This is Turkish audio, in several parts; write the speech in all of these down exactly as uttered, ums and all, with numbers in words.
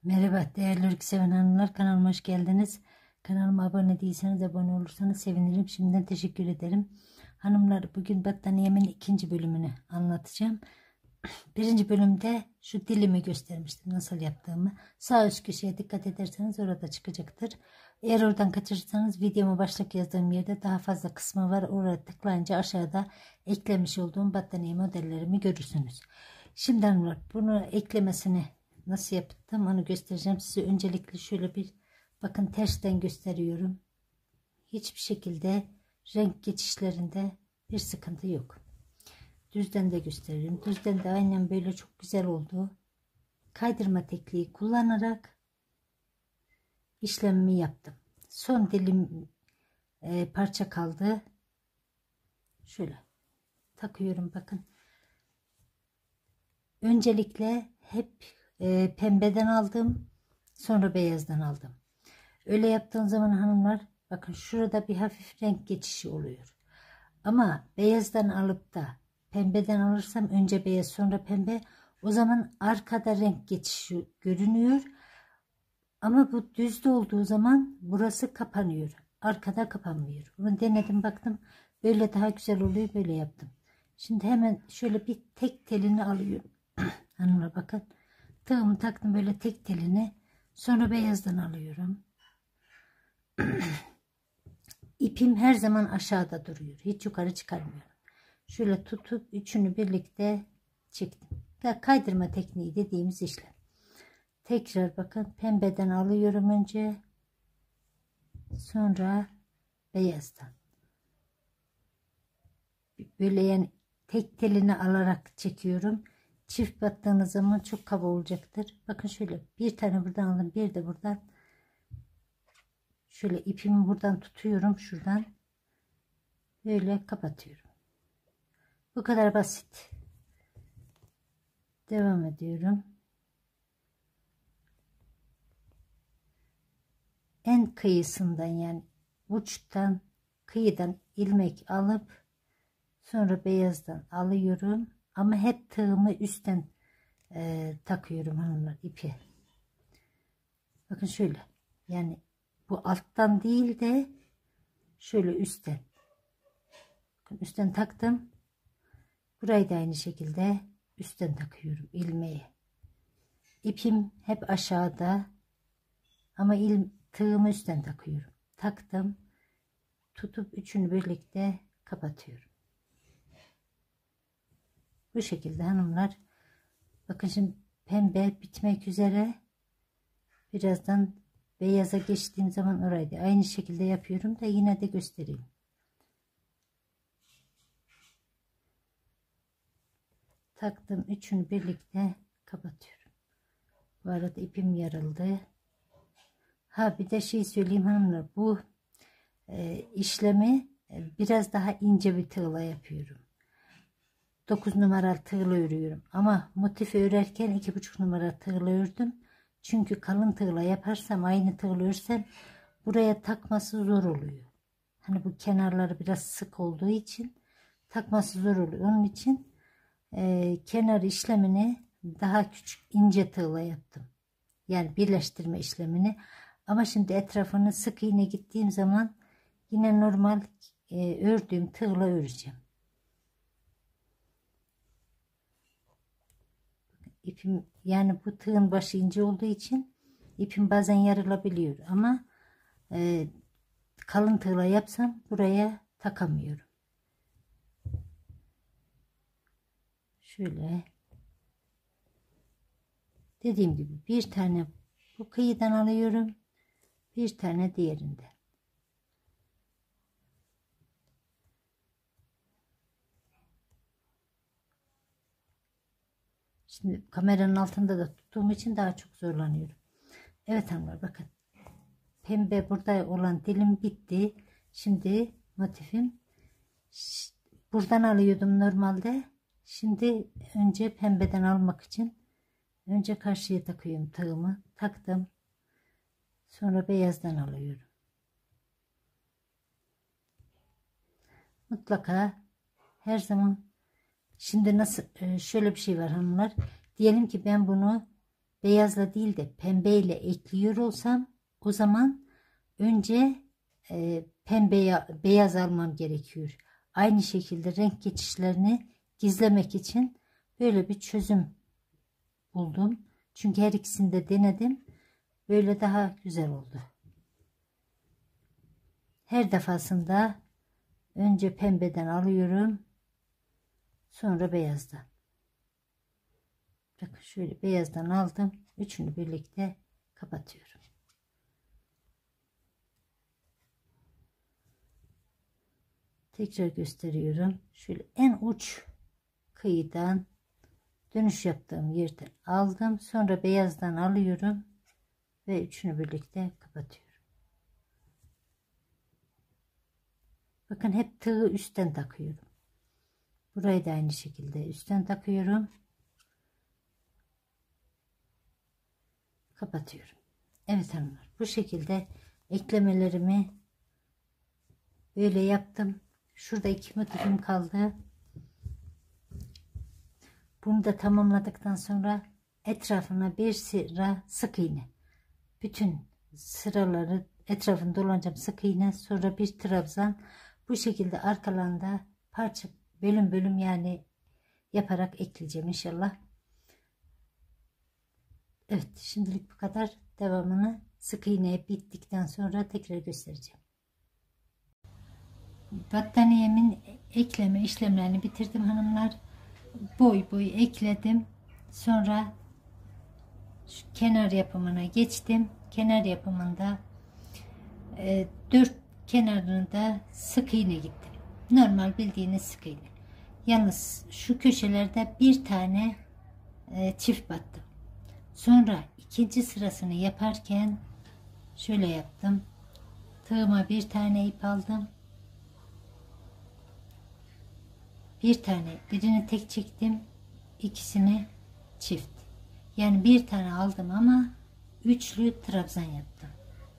Merhaba değerli örgü seven hanımlar, kanalıma hoş geldiniz. Kanalıma abone değilseniz abone olursanız sevinirim. Şimdiden teşekkür ederim. Hanımlar, bugün battaniyemin ikinci bölümünü anlatacağım. Birinci bölümde şu dilimi göstermiştim, nasıl yaptığımı. Sağ üst köşeye dikkat ederseniz orada çıkacaktır. Eğer oradan kaçırırsanız videomu başlık yazdığım yerde daha fazla kısmı var. Oraya tıklayınca aşağıda eklemiş olduğum battaniye modellerimi görürsünüz. Şimdi hanımlar, bunu eklemesini nasıl yaptım onu göstereceğim size. Öncelikle şöyle bir bakın, tersten gösteriyorum. Hiçbir şekilde renk geçişlerinde bir sıkıntı yok. Düzden de gösteriyorum. Düzden de aynen böyle çok güzel oldu. Kaydırma tekniği kullanarak işlemimi yaptım. Son dilim e, parça kaldı. Şöyle takıyorum bakın. Öncelikle hep e, pembeden aldım. Sonra beyazdan aldım. Öyle yaptığım zaman hanımlar bakın, şurada bir hafif renk geçişi oluyor. Ama beyazdan alıp da pembeden alırsam, önce beyaz sonra pembe, o zaman arkada renk geçişi görünüyor. Ama bu düzde olduğu zaman burası kapanıyor. Arkada kapanmıyor. Bunu denedim, baktım böyle daha güzel oluyor, böyle yaptım. Şimdi hemen şöyle bir tek telini alıyorum. Hanımlar bakın, tığımı taktım böyle tek telini, sonra beyazdan alıyorum. İpim her zaman aşağıda duruyor, hiç yukarı çıkarmıyorum. Şöyle tutup üçünü birlikte çektim. Kaydırma tekniği dediğimiz işlem. Tekrar bakın, pembeden alıyorum önce, sonra beyazdan. Böyle yani tek telini alarak çekiyorum. Çift battığınız zaman çok kaba olacaktır. Bakın şöyle bir tane buradan aldım, bir de buradan. Şöyle ipimi buradan tutuyorum, şuradan böyle kapatıyorum. Bu kadar basit. Devam ediyorum. En kıyısından, yani uçtan, kıyıdan ilmek alıp sonra beyazdan alıyorum. Ama hep tığımı üstten e, takıyorum hanımlar, ipi. Bakın şöyle, yani bu alttan değil de şöyle üstten. Bakın üstten taktım. Burayı da aynı şekilde üstten takıyorum ilmeği. İpim hep aşağıda ama il, tığımı üstten takıyorum. Taktım. Tutup üçünü birlikte kapatıyorum. Bu şekilde hanımlar. Bakın şimdi pembe bitmek üzere. Birazdan beyaza geçtiğim zaman orayı da aynı şekilde yapıyorum da yine de göstereyim. Taktım, üçünü birlikte kapatıyorum. Bu arada ipim yarıldı. Ha, bir de şey söyleyeyim hanımlar, bu e, işlemi e, biraz daha ince bir tığla yapıyorum. dokuz numaralı tığla örüyorum ama motifi örerken iki buçuk numara tığla ördüm. Çünkü kalın tığla yaparsam, aynı tığla örsem buraya takması zor oluyor. Hani bu kenarları biraz sık olduğu için takması zor oluyor. Onun için e, kenar işlemini daha küçük ince tığla yaptım. Yani birleştirme işlemini. Ama şimdi etrafını sık iğne gittiğim zaman yine normal e, ördüğüm tığla öreceğim. İpim, yani bu tığın başı ince olduğu için ipim bazen yarılabiliyor ama e, kalın tığla yapsam buraya takamıyorum. Şöyle dediğim gibi bir tane bu kıyıdan alıyorum, bir tane diğerinde. Şimdi kameranın altında da tuttuğum için daha çok zorlanıyorum. Evet hanımlar, bakın pembe burada olan dilim bitti. Şimdi motifim, buradan alıyordum normalde. Şimdi önce pembeden almak için önce karşıya takıyorum tığımı. Taktım. Sonra beyazdan alıyorum. Mutlaka her zaman, şimdi nasıl, şöyle bir şey var hanımlar. Diyelim ki ben bunu beyazla değil de pembeyle ekliyor olsam o zaman önce e, pembe beyaz almam gerekiyor. Aynı şekilde renk geçişlerini gizlemek için böyle bir çözüm buldum. Çünkü her ikisini de denedim. Böyle daha güzel oldu. Her defasında önce pembeden alıyorum. Sonra beyazdan. Bakın şöyle beyazdan aldım. Üçünü birlikte kapatıyorum. Tekrar gösteriyorum. Şöyle en uç kıyıdan dönüş yaptığım yerden aldım. Sonra beyazdan alıyorum ve üçünü birlikte kapatıyorum. Bakın hep tığı üstten takıyorum. Burayı da aynı şekilde üstten takıyorum. Kapatıyorum. Evet hanımlar, bu şekilde eklemelerimi böyle yaptım. Şurada iki motifim kaldı. Bunu da tamamladıktan sonra etrafına bir sıra sık iğne. Bütün sıraları etrafını dolanacağım sık iğne. Sonra bir trabzan. Bu şekilde arkalarında parça bölüm bölüm yani yaparak ekleyeceğim inşallah. Evet, şimdilik bu kadar. Devamını sık iğneye bittikten sonra tekrar göstereceğim. Battaniyemin ekleme işlemlerini bitirdim hanımlar. Boy boy ekledim. Sonra şu kenar yapımına geçtim. Kenar yapımında e, dört kenarında sık iğne gittim. Normal bildiğiniz sık iğne. Yalnız şu köşelerde bir tane e, çift battım. Sonra ikinci sırasını yaparken şöyle yaptım. Tığıma bir tane ip aldım. Bir tane birini tek çektim. İkisini çift. Yani bir tane aldım ama üçlü trabzan yaptım.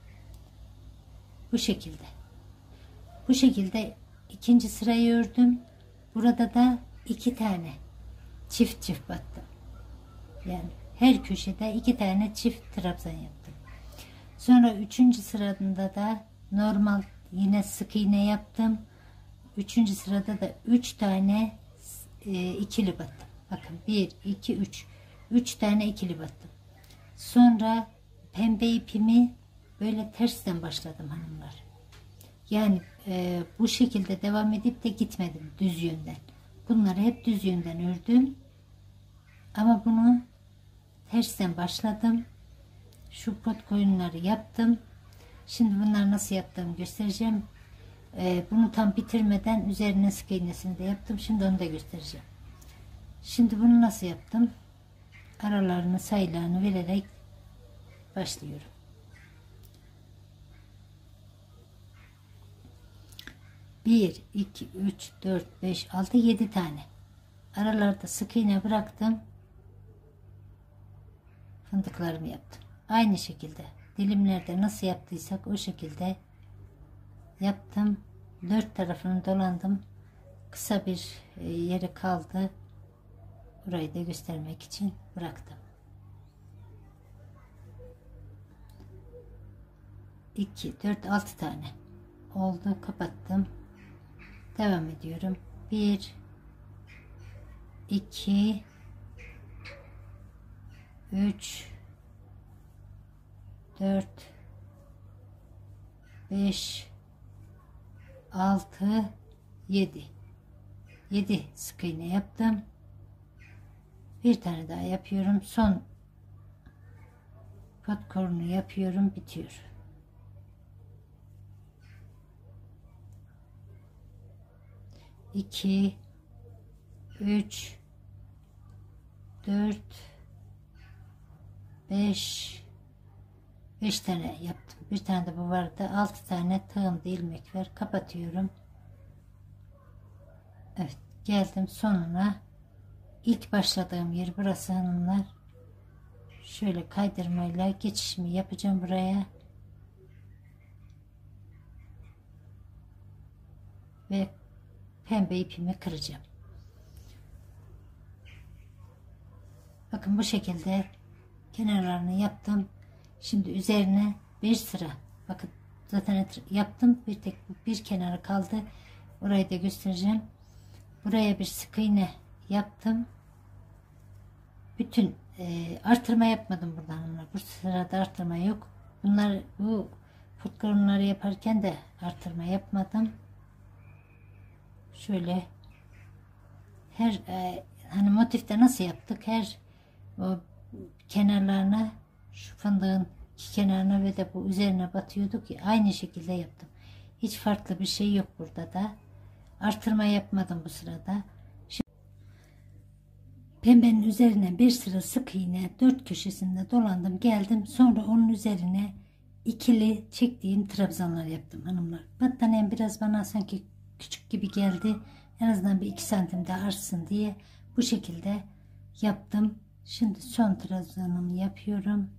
Bu şekilde. Bu şekilde ikinci sırayı ördüm. Burada da iki tane çift çift battım. Yani her köşede iki tane çift trabzan yaptım. Sonra üçüncü sırada da normal yine sık iğne yaptım. Üçüncü sırada da üç tane e, ikili battım. Bakın bir, iki, üç. Üç tane ikili battım. Sonra pembe ipimi böyle tersten başladım hanımlar. Yani e, bu şekilde devam edip de gitmedim düz yönden. Bunları hep düz yönden ördüm. Ama bunu tersten başladım. Şu pot koyunları yaptım. Şimdi bunları nasıl yaptığımı göstereceğim. Ee, bunu tam bitirmeden üzerine sık iğnesini de yaptım. Şimdi onu da göstereceğim. Şimdi bunu nasıl yaptım? Aralarını sayılarını vererek başlıyorum. bir, iki, üç, dört, beş, altı, yedi tane. Aralarda sık iğne bıraktım. Fındıklarımı yaptım. Aynı şekilde dilimlerde nasıl yaptıysak o şekilde yaptım. Dört tarafını dolandım. Kısa bir yeri kaldı. Burayı da göstermek için bıraktım. iki, dört, altı tane oldu. Kapattım. Devam ediyorum. bir, iki, üç, dört, beş, altı, yedi. yedi sık iğne yaptım. Bir tane daha yapıyorum. Son pot korunu yapıyorum. Bitiyor. iki, üç, dört, beş, beş tane yaptım. Bir tane de bu vardı. altı tane tığımda ilmek var. Kapatıyorum. Evet, geldim sonuna. İlk başladığım yer burası hanımlar. Şöyle kaydırmayla geçişimi yapacağım buraya. Ve pembe ipimi kıracağım. Bakın bu şekilde kenarlarını yaptım. Şimdi üzerine bir sıra, bakın zaten yaptım, bir tek bir kenarı kaldı. Orayı da göstereceğim. Buraya bir sık iğne yaptım. Bütün e, artırma yapmadım buradan. Bu sırada artırma yok. Bunlar, bu putkorunları yaparken de artırma yapmadım. Şöyle her e, hani motifte nasıl yaptık, her o kenarlarına, şu fındığın iki kenarına ve de bu üzerine batıyorduk ya, aynı şekilde yaptım. Hiç farklı bir şey yok burada da. Artırma yapmadım bu sırada. Şimdi pembenin üzerine bir sıra sık iğne dört köşesinde dolandım geldim. Sonra onun üzerine ikili çektiğim trabzanlar yaptım hanımlar. Battaniyem biraz bana sanki küçük gibi geldi. En azından bir iki santim daha artsın diye bu şekilde yaptım. Şimdi son trabzanımı yapıyorum.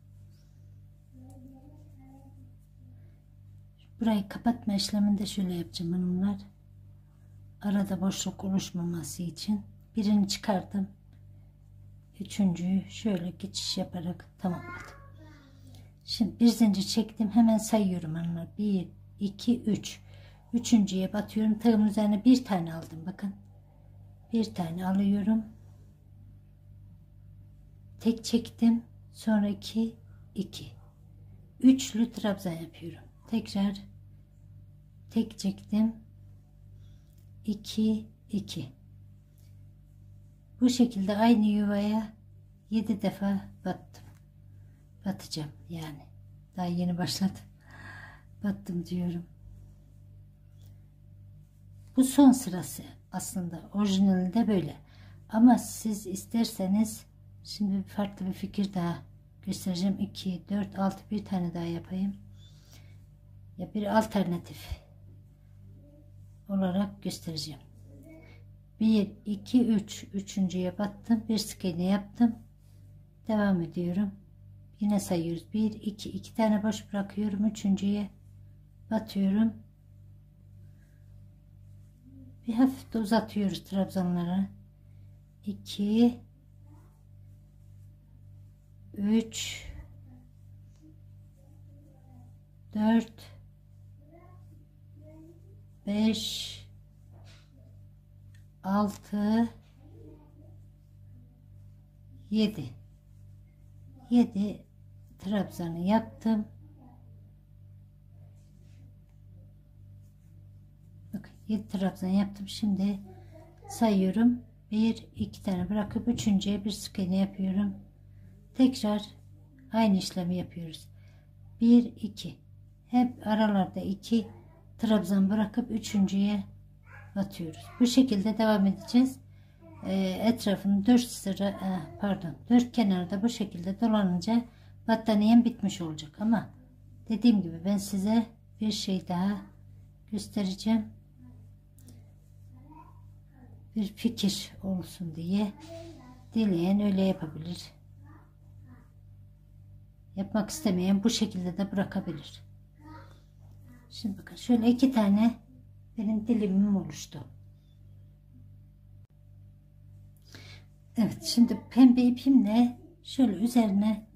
Burayı kapatma işleminde şöyle yapacağım hanımlar. Arada boşluk oluşmaması için birini çıkardım. Üçüncüyü şöyle geçiş yaparak tamamladım. Şimdi bir zincir çektim. Hemen sayıyorum hanımlar. bir, iki, üç. Üçüncüye batıyorum. Tığımın üzerine bir tane aldım. Bakın. Bir tane alıyorum. Tek çektim. Sonra iki, iki. Üçlü trabzan yapıyorum. Tekrar tek çektim. iki, iki. Bu şekilde aynı yuvaya yedi defa battım. Batacağım yani. Daha yeni başladım. Battım diyorum. Bu son sırası aslında. Orijinalinde böyle. Ama siz isterseniz şimdi farklı bir fikir daha göstereceğim. iki, dört, altı, bir tane daha yapayım. Ya bir alternatif olarak göstereceğim. bir, iki, üç. Üçüncüye battım. Bir sık iğne yaptım. Devam ediyorum. Yine sayıyoruz. bir, iki. iki tane boş bırakıyorum. Üçüncüye batıyorum. Bir hafif de uzatıyoruz trabzanları. iki, üç, dört, beş, altı, yedi. yedi trabzanı yaptım. Bakın yedi trabzan yaptım. Şimdi sayıyorum. bir, iki tane bırakıp üçüncüye bir sık iğne yapıyorum. Tekrar aynı işlemi yapıyoruz. bir, iki. Hep aralarda iki trabzan bırakıp üçüncüye batıyoruz. Bu şekilde devam edeceğiz. Ee, etrafını dört sıra e, pardon dört kenarda bu şekilde dolanınca battaniyem bitmiş olacak. Ama dediğim gibi ben size bir şey daha göstereceğim. Bir fikir olsun diye, dileyen öyle yapabilir. Yapmak istemeyen bu şekilde de bırakabilir. Şimdi bakın şöyle iki tane benim dilimim oluştu. Evet, şimdi pembe ipimle şöyle üzerine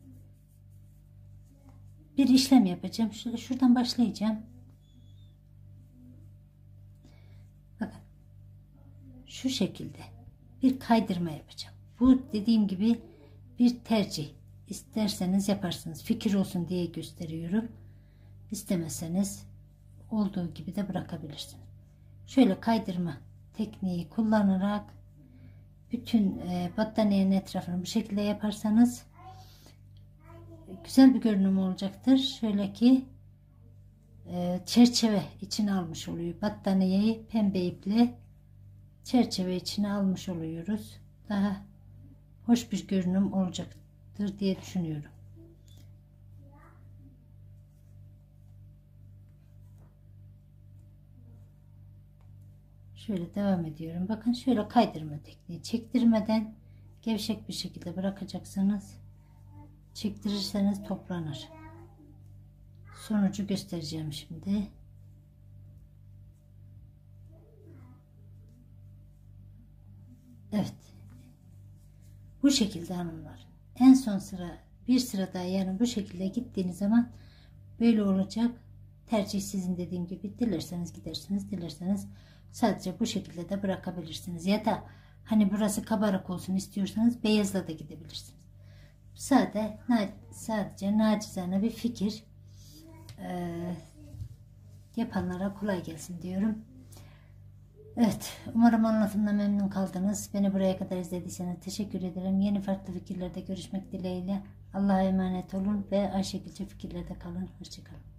bir işlem yapacağım. Şöyle şuradan başlayacağım. Bakın şu şekilde bir kaydırma yapacağım. Bu dediğim gibi bir tercih. İsterseniz yaparsınız. Fikir olsun diye gösteriyorum. İstemezseniz olduğu gibi de bırakabilirsiniz. Şöyle kaydırma tekniği kullanarak bütün e, battaniyenin etrafını bu şekilde yaparsanız güzel bir görünüm olacaktır. Şöyle ki e, çerçeve içine almış oluyor. Battaniyeyi pembe iple çerçeve içine almış oluyoruz. Daha hoş bir görünüm olacaktır diye düşünüyorum. Şöyle devam ediyorum. Bakın şöyle kaydırma tekniği. Çektirmeden gevşek bir şekilde bırakacaksınız. Çektirirseniz toplanır. Sonucu göstereceğim şimdi. Evet. Bu şekilde hanımlar. En son sıra Bir sıra daha yani bu şekilde gittiğiniz zaman böyle olacak. Tercih sizin, dediğim gibi. Dilerseniz gidersiniz, dilerseniz sadece bu şekilde de bırakabilirsiniz. Ya da hani burası kabarık olsun istiyorsanız beyazla da gidebilirsiniz. Sade, sadece nacizane bir fikir. Ee, yapanlara kolay gelsin diyorum. Evet, umarım anlatımda memnun kaldınız. Beni buraya kadar izlediyseniz teşekkür ederim. Yeni farklı fikirlerde görüşmek dileğiyle. Allah'a emanet olun ve Ayşegülce fikirlerde kalın. Hoşçakalın.